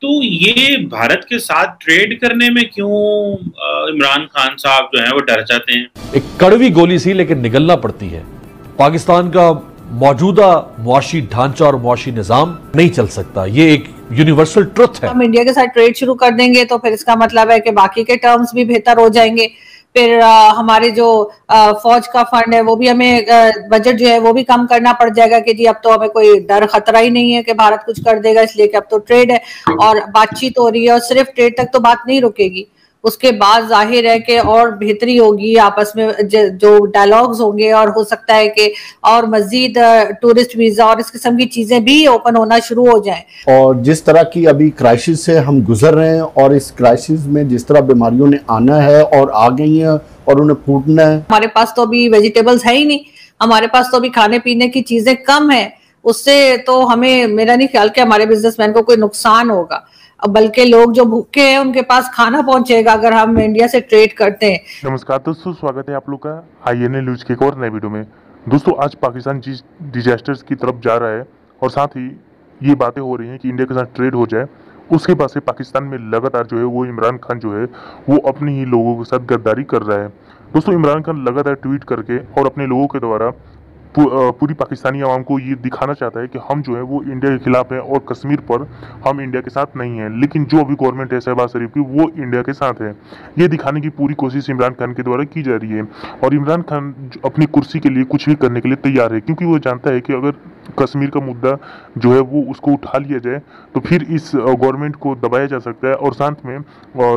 तो ये भारत के साथ ट्रेड करने में क्यों इमरान खान साहब जो हैं वो डर जाते हैं? एक कड़वी गोली सी लेकिन निगलना पड़ती है। पाकिस्तान का मौजूदा मुआशी ढांचा और मुआशी निजाम नहीं चल सकता, ये एक यूनिवर्सल ट्रुथ है। हम इंडिया के साथ ट्रेड शुरू कर देंगे तो फिर इसका मतलब है कि बाकी के टर्म्स भी बेहतर हो जाएंगे। फिर हमारे जो फौज का फंड है वो भी हमें बजट जो है वो भी कम करना पड़ जाएगा कि जी अब तो हमें कोई डर खतरा ही नहीं है कि भारत कुछ कर देगा, इसलिए कि अब तो ट्रेड है और बातचीत हो रही है और सिर्फ ट्रेड तक तो बात नहीं रुकेगी। उसके बाद जाहिर है कि और बेहतरी होगी आपस में जो डायलॉग्स होंगे और हो सकता है कि और मजीद टूरिस्ट वीजा और इस किस्म की चीजें भी ओपन होना शुरू हो जाएं। और जिस तरह की अभी क्राइसिस से हम गुजर रहे हैं और इस क्राइसिस में जिस तरह बीमारियों ने आना है और आ गई हैं और उन्हें फूटना है, हमारे पास तो अभी वेजिटेबल्स है ही नहीं, हमारे पास तो अभी खाने पीने की चीजें कम है, उससे तो हमें मेरा नहीं ख्याल कि हमारे बिजनेसमैन को कोई नुकसान होगा, बल्कि लोग जो भूखे हैं उनके पास खाना पहुंचेगा अगर हम इंडिया से ट्रेड करते हैं। नमस्कार दोस्तों, स्वागत है आप लोग का INA न्यूज के एक और नए वीडियो में। दोस्तों आज पाकिस्तान डिजास्टर्स की तरफ जा रहा है और साथ ही ये बातें हो रही हैं कि इंडिया के साथ ट्रेड हो जाए। उसके बाद से पाकिस्तान में लगातार जो है वो इमरान खान जो है वो अपने ही लोगों के साथ गद्दारी कर रहा है। दोस्तों इमरान खान लगातार ट्वीट करके और अपने लोगों के द्वारा पूरी पाकिस्तानी आवाम को ये दिखाना चाहता है कि हम जो है वो इंडिया के खिलाफ हैं और कश्मीर पर हम इंडिया के साथ नहीं हैं, लेकिन जो अभी गवर्नमेंट है शहबाज शरीफ की वो इंडिया के साथ है। ये दिखाने की पूरी कोशिश इमरान खान के द्वारा की जा रही है और इमरान खान अपनी कुर्सी के लिए कुछ भी करने के लिए तैयार है, क्योंकि वो जानता है कि अगर कश्मीर का मुद्दा जो है वो उसको उठा लिया जाए तो फिर इस गवर्नमेंट को दबाया जा सकता है और साथ में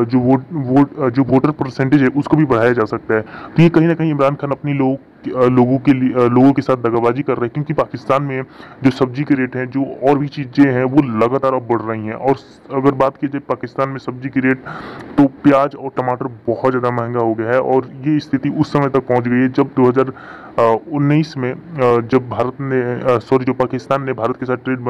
जो वोटर परसेंटेज है उसको भी बढ़ाया जा सकता है। तो ये कहीं ना कहीं इमरान खान अपनी लोगों के साथ दगाबाजी कर रहे हैं, क्योंकि पाकिस्तान में जो सब्जी के रेट हैं, जो और भी चीज़ें हैं वो लगातार अब बढ़ रही हैं। और अगर बात की जाए पाकिस्तान में सब्जी की रेट, तो प्याज और टमाटर बहुत ज़्यादा महंगा हो गया है और ये स्थिति उस समय तक पहुंच गई है जब 2019 में जब जो पाकिस्तान ने भारत के साथ ट्रेड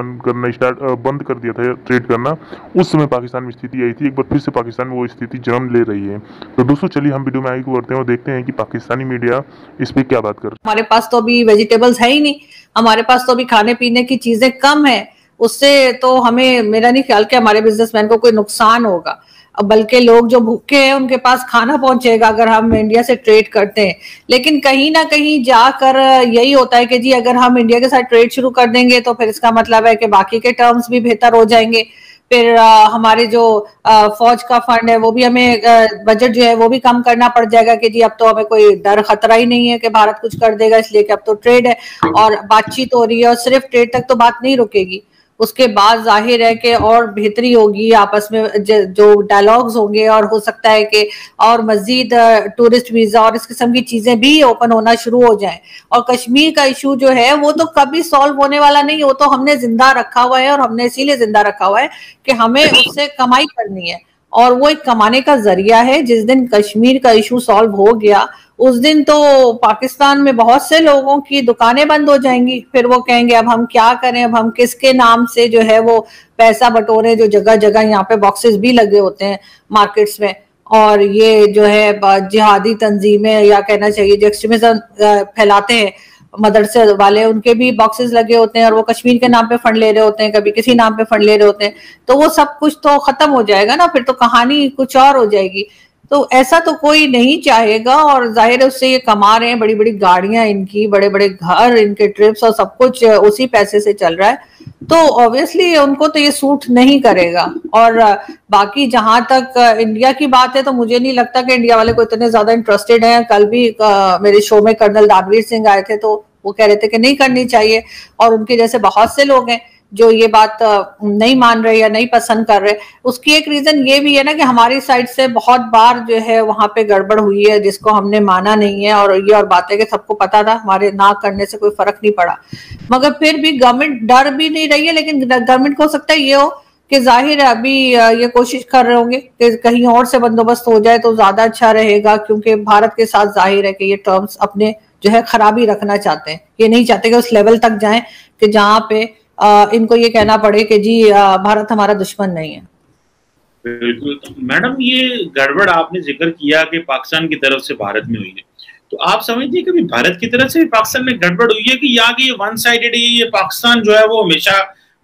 बंद कर दिया था ट्रेड करना, उस समय पाकिस्तान में स्थिति आई थी। एक बार फिर से पाकिस्तान में वो स्थिति जन्म ले रही है। तो दोस्तों चलिए हम वीडियो में आगे बढ़ते हैं और देखते हैं कि पाकिस्तानी मीडिया इस पे क्या बात कर रही है। हमारे पास तो अभी वेजिटेबल्स है ही नहीं, हमारे पास तो अभी खाने पीने की चीजें कम है, उससे तो हमें मेरा नहीं ख्याल कि हमारे बिजनेसमैन को कोई नुकसान होगा, बल्कि लोग जो भूखे हैं उनके पास खाना पहुंचेगा अगर हम इंडिया से ट्रेड करते हैं। लेकिन कहीं ना कहीं जाकर यही होता है कि जी अगर हम इंडिया के साथ ट्रेड शुरू कर देंगे तो फिर इसका मतलब है कि बाकी के टर्म्स भी बेहतर हो जाएंगे। फिर हमारे जो फौज का फंड है वो भी हमें बजट जो है वो भी कम करना पड़ जाएगा कि जी अब तो हमें कोई डर खतरा ही नहीं है कि भारत कुछ कर देगा, इसलिए कि अब तो ट्रेड है और बातचीत हो रही है और सिर्फ ट्रेड तक तो बात नहीं रुकेगी। उसके बाद जाहिर है कि और बेहतरी होगी आपस में जो डायलॉग्स होंगे और हो सकता है कि और मजीद टूरिस्ट वीजा और इस किस्म की चीजें भी ओपन होना शुरू हो जाएं। और कश्मीर का इशू जो है वो तो कभी सॉल्व होने वाला नहीं, वो तो हमने जिंदा रखा हुआ है और हमने इसीलिए जिंदा रखा हुआ है कि हमें उससे कमाई करनी है और वो एक कमाने का जरिया है। जिस दिन कश्मीर का इशू सॉल्व हो गया उस दिन तो पाकिस्तान में बहुत से लोगों की दुकानें बंद हो जाएंगी, फिर वो कहेंगे अब हम क्या करें, अब हम किसके नाम से जो है वो पैसा बटोरें। जो जगह जगह यहाँ पे बॉक्सेस भी लगे होते हैं मार्केट्स में, और ये जो है जिहादी तंजीमें या कहना चाहिए जो एक्सट्रीमिज्म फैलाते हैं मदरसे वाले, उनके भी बॉक्सेस लगे होते हैं और वो कश्मीर के नाम पे फंड ले रहे होते हैं, कभी किसी नाम पे फंड ले रहे होते हैं। तो वो सब कुछ तो खत्म हो जाएगा ना, फिर तो कहानी कुछ और हो जाएगी। तो ऐसा तो कोई नहीं चाहेगा और जाहिर है उससे ये कमा रहे हैं, बड़ी बड़ी गाड़ियां इनकी, बड़े बड़े घर, इनके ट्रिप्स और सब कुछ उसी पैसे से चल रहा है। तो ऑब्वियसली उनको तो ये सूट नहीं करेगा। और बाकी जहां तक इंडिया की बात है तो मुझे नहीं लगता कि इंडिया वाले को इतने ज्यादा इंटरेस्टेड हैं। कल भी मेरे शो में कर्नल दानवीर सिंह आए थे तो वो कह रहे थे कि नहीं करनी चाहिए, और उनके जैसे बहुत से लोग हैं जो ये बात नहीं मान रहे या नहीं पसंद कर रहे। उसकी एक रीजन ये भी है ना कि हमारी साइड से बहुत बार जो है वहां पे गड़बड़ हुई है जिसको हमने माना नहीं है, और ये और बात है कि सबको पता था, हमारे ना करने से कोई फर्क नहीं पड़ा। मगर फिर भी गवर्नमेंट डर भी नहीं रही है, लेकिन गवर्नमेंट को हो सकता है ये हो कि जाहिर है अभी ये कोशिश कर रहे होंगे कि कहीं और से बंदोबस्त हो जाए तो ज्यादा अच्छा रहेगा, क्योंकि भारत के साथ जाहिर है कि ये टर्म्स अपने जो है खराबी रखना चाहते हैं। ये नहीं चाहते कि उस लेवल तक जाएं कि जहां पे इनको ये कहना पड़े कि जी भारत हमारा दुश्मन नहीं है। बिल्कुल। तो मैडम ये गड़बड़ आपने जिक्र किया कि पाकिस्तान की तरफ से भारत में हुई है, तो आप समझिए कभी भारत की तरफ से पाकिस्तान में गड़बड़ हुई है कि या कि ये वन साइडेड है, ये पाकिस्तान जो है वो हमेशा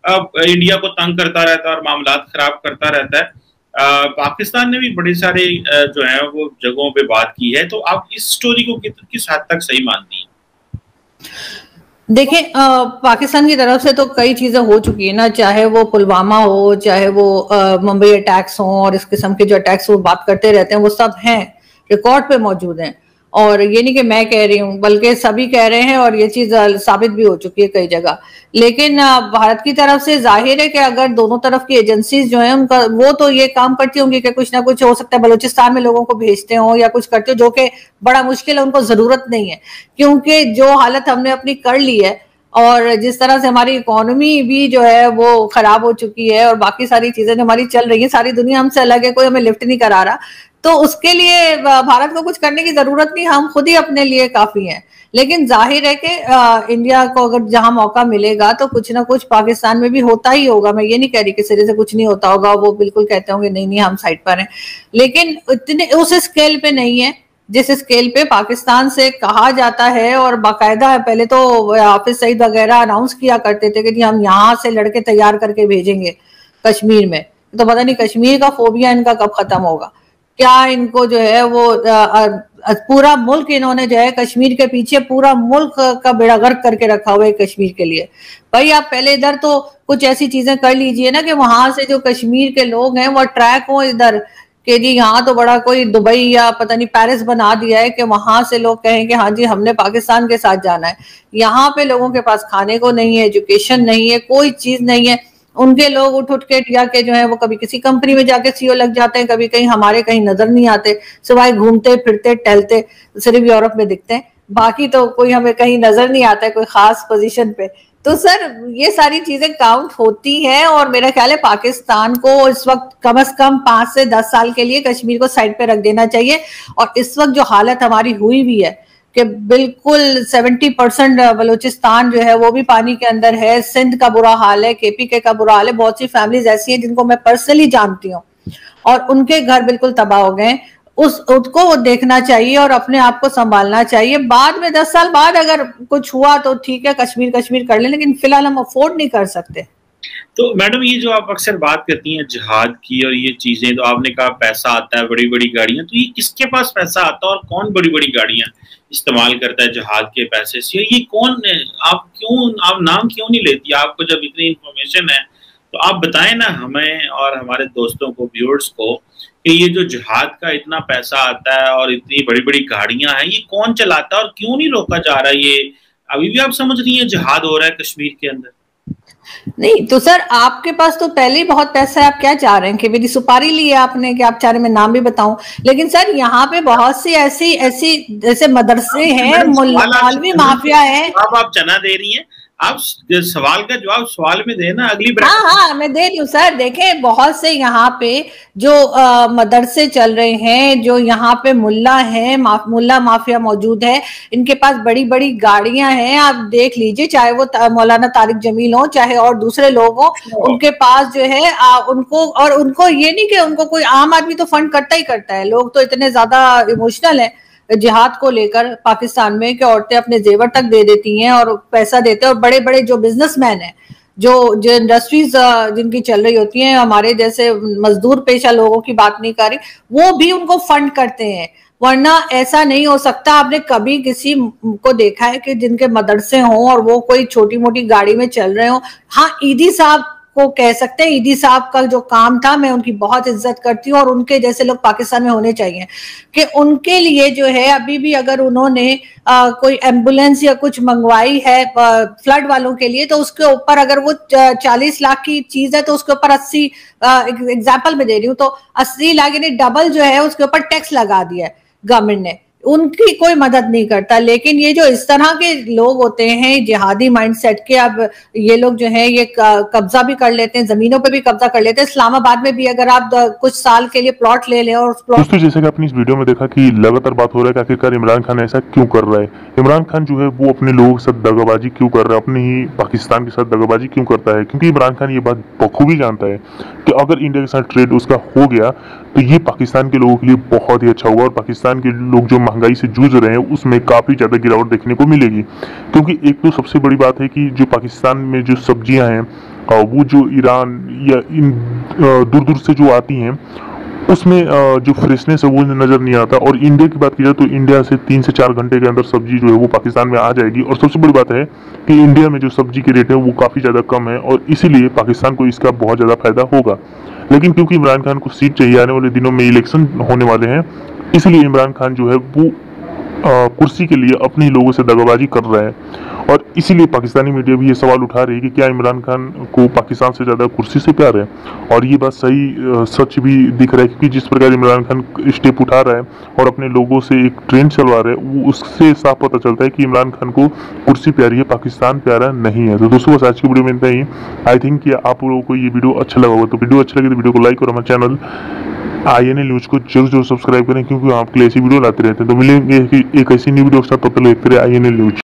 इंडिया को तंग करता रहता है और मामलात खराब करता रहता है। पाकिस्तान ने भी बड़े सारे जो है वो जगहों पे बात की है, तो आप इस स्टोरी को किस हद तक सही मानती हैं? देखिए, पाकिस्तान की तरफ से तो कई चीजें हो चुकी है ना, चाहे वो पुलवामा हो, चाहे वो मुंबई अटैक्स हो, और इस किस्म के जो अटैक्स वो बात करते रहते हैं वो सब हैं, रिकॉर्ड पे मौजूद हैं। और ये नहीं कि मैं कह रही हूँ, बल्कि सभी कह रहे हैं, और ये चीज साबित भी हो चुकी है कई जगह। लेकिन भारत की तरफ से जाहिर है कि अगर दोनों तरफ की एजेंसीज जो हैं उनका, वो तो ये काम करती होंगी कि कुछ ना कुछ हो सकता है बलूचिस्तान में लोगों को भेजते हो या कुछ करते हो, जो कि बड़ा मुश्किल है, उनको जरूरत नहीं है, क्योंकि जो हालत हमने अपनी कर ली है और जिस तरह से हमारी इकोनॉमी भी जो है वो खराब हो चुकी है और बाकी सारी चीजें जो हमारी चल रही है, सारी दुनिया हमसे अलग है, कोई हमें लिफ्ट नहीं करा रहा, तो उसके लिए भारत को कुछ करने की जरूरत नहीं, हम खुद ही अपने लिए काफी हैं। लेकिन जाहिर है कि इंडिया को अगर जहां मौका मिलेगा तो कुछ ना कुछ पाकिस्तान में भी होता ही होगा। मैं ये नहीं कह रही कि सिरे से कुछ नहीं होता होगा, वो बिल्कुल कहते होंगे नहीं नहीं हम साइड पर हैं, लेकिन इतने उस स्केल पे नहीं है जिस स्केल पे पाकिस्तान से कहा जाता है। और बाकायदा है, पहले तो हाफिज सईद वगैरह अनाउंस किया करते थे कि हम यहाँ से लड़के तैयार करके भेजेंगे कश्मीर में, तो पता नहीं कश्मीर का फोबिया इनका कब खत्म होगा। क्या इनको जो है वो पूरा मुल्क इन्होंने जो है कश्मीर के पीछे पूरा मुल्क का बेड़ा गर्क करके रखा हुआ है कश्मीर के लिए। भाई आप पहले इधर तो कुछ ऐसी चीजें कर लीजिए ना कि वहां से जो कश्मीर के लोग हैं वो अट्रैक्ट हो इधर, कि जी यहाँ तो बड़ा कोई दुबई या पता नहीं पेरिस बना दिया है कि वहां से लोग कहें कि हाँ जी हमने पाकिस्तान के साथ जाना है। यहाँ पे लोगों के पास खाने को नहीं है, एजुकेशन नहीं है, कोई चीज नहीं है। उनके लोग उठ के या के जो है वो कभी किसी कंपनी में जाके सीईओ लग जाते हैं, कभी कहीं हमारे कहीं नजर नहीं आते, सिवाय घूमते फिरते टहलते सिर्फ यूरोप में दिखते हैं, बाकी तो कोई हमें कहीं नजर नहीं आता है कोई खास पोजीशन पे। तो सर ये सारी चीजें काउंट होती हैं और मेरा ख्याल है पाकिस्तान को इस वक्त कम से कम 5 से 10 साल के लिए कश्मीर को साइड पे रख देना चाहिए। और इस वक्त जो हालत हमारी हुई भी है कि बिल्कुल 70% बलूचिस्तान जो है वो भी पानी के अंदर है, सिंध का बुरा हाल है, केपीके का बुरा हाल है, बहुत सी फैमिलीज ऐसी हैं जिनको मैं पर्सनली जानती हूँ और उनके घर बिल्कुल तबाह हो गए। उसको देखना चाहिए और अपने आप को संभालना चाहिए। बाद में 10 साल बाद अगर कुछ हुआ तो ठीक है, कश्मीर कर ले, लेकिन फिलहाल हम अफोर्ड नहीं कर सकते। तो मैडम ये जो आप अक्सर बात करती हैं जिहाद की और ये चीजें, तो आपने कहा पैसा आता है, बड़ी बड़ी गाड़ियां, तो ये किसके पास पैसा आता है और कौन बड़ी बड़ी गाड़ियां इस्तेमाल करता है जिहाद के पैसे से? ये कौन है? आप नाम क्यों नहीं लेती? आपको जब इतनी इंफॉर्मेशन है तो आप बताएं ना हमें और हमारे दोस्तों को, व्यूअर्स को, कि ये जो जिहाद का इतना पैसा आता है और इतनी बड़ी बड़ी गाड़ियां हैं, ये कौन चलाता है और क्यों नहीं रोका जा रहा? ये अभी भी आप समझ रही हैं जिहाद हो रहा है कश्मीर के अंदर? नहीं तो सर आपके पास तो पहले ही बहुत पैसा है, आप क्या चाह रहे हैं कि मेरी सुपारी ली है आपने कि आप चाह रहे मैं नाम भी बताऊं? लेकिन सर यहाँ पे बहुत सी ऐसी जैसे मदरसे हैं, मौलवी माफिया है। आप चना दे रही हैं, आप सवाल का जवाब सवाल में देना, अगली हाँ मैं दे रही हूँ सर। देखें बहुत से यहाँ पे जो मदरसे चल रहे हैं, जो यहाँ पे मुल्ला है, मुल्ला माफिया मौजूद है, इनके पास बड़ी बड़ी गाड़ियां हैं, आप देख लीजिए, चाहे वो मौलाना तारिक जमील हो चाहे और दूसरे लोग हो, उनके पास जो है उनको ये नहीं कि उनको कोई आम आदमी तो फंड करता ही करता है। लोग तो इतने ज्यादा इमोशनल है जिहाद को लेकर पाकिस्तान में कि औरतें अपने जेवर तक दे देती हैं और पैसा देते हैं। और बड़े बड़े जो बिजनेसमैन हैं, जो इंडस्ट्रीज जिनकी चल रही होती हैं, हमारे जैसे मजदूर पेशा लोगों की बात नहीं कर रही, वो भी उनको फंड करते हैं। वरना ऐसा नहीं हो सकता। आपने कभी किसी को देखा है कि जिनके मदरसे हों और वो कोई छोटी मोटी गाड़ी में चल रहे हो? हाँ, ईदी साहब को कह सकते हैं, ईदी साहब का जो काम था, मैं उनकी बहुत इज्जत करती हूँ और उनके जैसे लोग पाकिस्तान में होने चाहिए कि उनके लिए जो है अभी भी अगर उन्होंने कोई एम्बुलेंस या कुछ मंगवाई है फ्लड वालों के लिए, तो उसके ऊपर अगर वो 40 लाख की चीज है तो उसके ऊपर 80, एग्जाम्पल में दे रही हूँ, तो 80 लाख यानी डबल जो है उसके ऊपर टैक्स लगा दिया है गवर्नमेंट ने। उनकी कोई मदद नहीं करता। लेकिन ये जो इस तरह के लोग होते हैं जिहादी माइंडसेट के, अब ये लोग जो हैं ये कब्जा भी कर लेते हैं, जमीनों पे भी कब्जा कर लेते हैं। इस्लामाबाद में भी अगर आप कुछ साल के लिए प्लॉट ले लें और दोस्तों, जैसे कि आपने इस वीडियो में देखा कि लगातार बात हो रहा है कि आखिरकार इमरान खान ऐसा क्यों कर रहा है। इमरान खान जो है वो अपने लोगों के साथ दगाबाजी क्यों कर रहा है, अपने ही पाकिस्तान के साथ दगाबाजी क्यों करता है? क्योंकि इमरान खान ये बात बखूबी जानता है कि अगर इंडिया के साथ ट्रेड उसका हो गया तो ये पाकिस्तान के लोगों के लिए बहुत ही अच्छा होगा और पाकिस्तान के लोग जो महंगाई से जूझ रहे हैं उसमें काफ़ी ज़्यादा गिरावट देखने को मिलेगी। क्योंकि एक तो सबसे बड़ी बात है कि जो पाकिस्तान में जो सब्जियां हैं वो जो ईरान या इन दूर दूर से जो आती हैं उसमें जो फ्रेशनेस है वो नज़र नहीं आता। और इंडिया की बात की जाए तो इंडिया से 3 से 4 घंटे के अंदर सब्जी जो है वो पाकिस्तान में आ जाएगी। और सबसे बड़ी बात है कि इंडिया में जो सब्जी के रेट है वो काफ़ी ज़्यादा कम है और इसीलिए पाकिस्तान को इसका बहुत ज़्यादा फायदा होगा। लेकिन क्योंकि इमरान खान को सीट चाहिए, आने वाले दिनों में इलेक्शन होने वाले हैं, इसलिए इमरान खान जो है वो कुर्सी के लिए अपने लोगों से दगाबाजी कर रहा है। और इसीलिए पाकिस्तानी मीडिया भी ये सवाल उठा रही है कि क्या इमरान खान को पाकिस्तान से ज़्यादा कुर्सी से प्यार है। और ये बात सच भी दिख रहा है, क्योंकि जिस प्रकार इमरान खान स्टेप उठा रहा है और अपने लोगों से एक ट्रेंड चलवा रहा है, वो उससे साफ पता चलता है कि इमरान खान को कुर्सी प्यारी है, पाकिस्तान प्यारा नहीं है। तो दोस्तों बस आज की वीडियो में इतना ही। आई थिंक कि आप लोगों को ये वीडियो अच्छा लगा होगा, तो वीडियो अच्छा लगे तो वीडियो को लाइक और हमारे चैनल INA न्यूज़ को जरूर सब्सक्राइब करें, क्योंकि आपके लिए ऐसी वीडियो लाते रहते हैं। तो मिलेंगे एक ऐसी न्यू वीडियो के साथ, तब तक देखते रहे INA न्यूज़।